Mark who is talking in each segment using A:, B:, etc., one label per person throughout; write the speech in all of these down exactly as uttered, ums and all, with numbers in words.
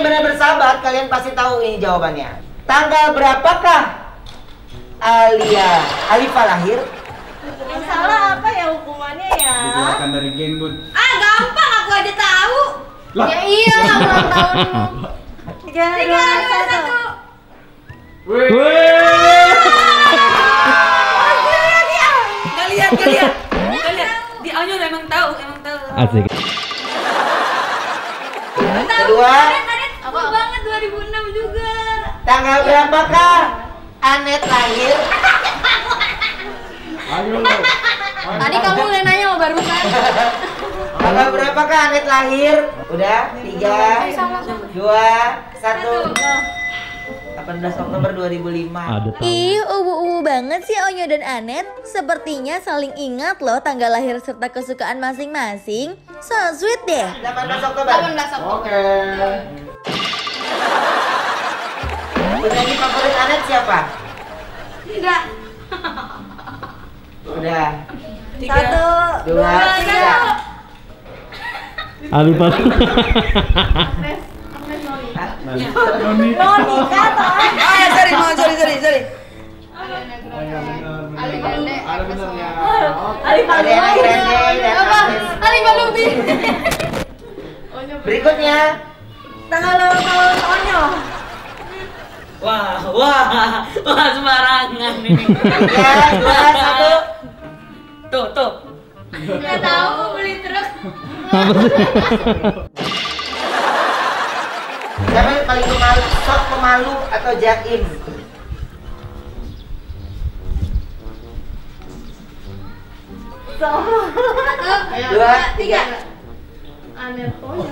A: benar bersahabat, kalian pasti tahu ini jawabannya. Tanggal berapakah Alia Alifa lahir?
B: Yang salah apa ya hukumannya ya?
C: Dikeluarkan dari geng, Bun.
B: Ah, gampang, aku aja tahu.
C: Lah.
B: Ya iya, ulang tahunmu. Tiga, dua, satu.
C: Wih.
D: Gak lihat, gak lihat. Gak lihat. Di Onyo emang tahu, emang tahu.
E: Asik.
A: Kedua,
B: Aku banget dua ribu enam juga.
A: tanggal berapakah Anet lahir?
C: Ayo lo.
B: Tadi kamu udah nanya mau barusan.
A: Tanggal berapakah Anet lahir? Udah? Tiga, dua, satu. delapan belas Oktober dua ribu lima.
E: Ada tahu.
F: Ih, ubu-ubu banget sih Onyo dan Anet. Sepertinya saling ingat loh tanggal lahir serta kesukaan masing-masing. So sweet deh.
A: delapan belas Oktober.
B: delapan belas Oktober.
C: Oke.
A: Penyanyi favorit Anet siapa?
B: Tidak.
A: Udah.
D: Tiga.
B: Satu,
A: Dua, tiga.
E: Alifa.
C: Noni.
B: Noni kata.
D: Oh ya, sorry, mohon sorry, sorry, sorry.
B: Ali Grande.
C: Ada benernya.
A: Ariana Grande dan Agnes.
B: Ali Balubi.
A: Berikutnya,
B: Tanggal ulang tahun Onyo.
D: Wah, wah, wah sembarangan ini.
A: tiga, dua, satu.
D: Tuh, tuh.
B: Nggak tahu mau beli truk.
E: Apa sih?
A: Siapa yang paling pemalu? Sok pemalu atau jaim? Dua, tiga.
B: Aneh Onyo.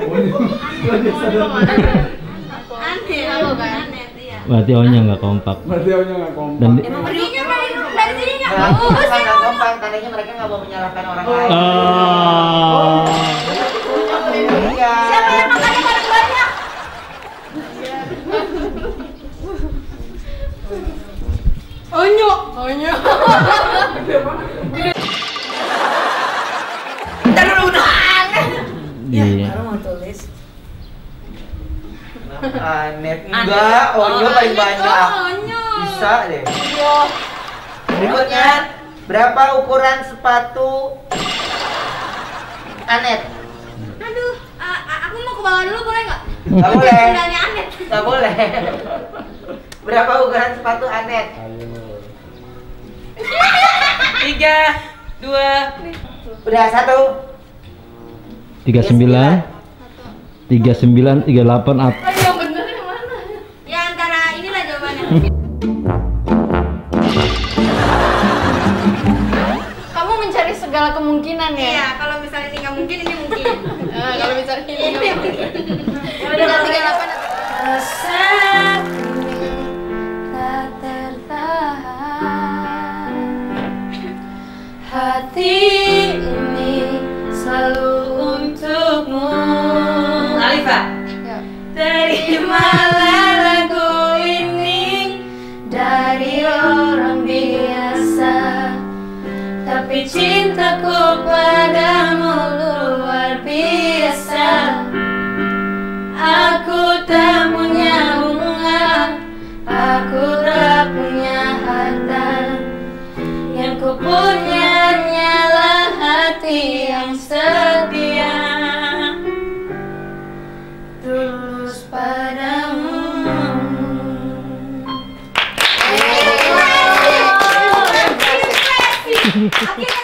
C: Aneh.
B: Aneh, aku kan. Aneh, iya.
E: Berarti Onyo nggak kompak.
C: Berarti Onyo nggak kompak.
E: Dan
B: Perginya dari dari sininya.
A: Nah,
B: Oh,
A: bukan
B: sih.
A: nggak gampang, tandanya mereka nggak mau menyalahkan orang lain.
E: oh.
A: Iya.
B: Siapa yang makannya paling banyak? Onyo. Onyo.
D: Ntar dulu udah. Ya,
E: Iya.
D: baru mau tulis.
A: Anet enggak, Onyo paling banyak.
B: Onyo.
A: Bisa deh. Berikutnya, berapa ukuran sepatu Anet?
B: Aduh, a- a- aku mau ke bawah dulu boleh nggak?
A: Nggak boleh.
B: Sendalnya Anet.
A: Nggak boleh. Berapa ukuran sepatu Anet?
D: Tiga, dua.
A: Udah satu.
E: Tiga sembilan, tiga sembilan, tiga delapan up.
B: Aduh, yang bener yang mana? Ya antara inilah jawabannya. Kamu mencari segala kemungkinan ya? Iya, kalau misalnya tinggal mungkin ini mungkin. Eh, kalau misalnya ini mungkin. Ya udah tiga delapan. Rasa tak tertahan, hati ini selalu untukmu.
D: Alifa.
B: Terimalah lagu ini dari orang biasa, tapi cintaku padamu luar biasa. Aku tak punya bunga, aku tak punya harta, yang ku punya hanyalah hati yang setia, tulus padamu. Akhirnya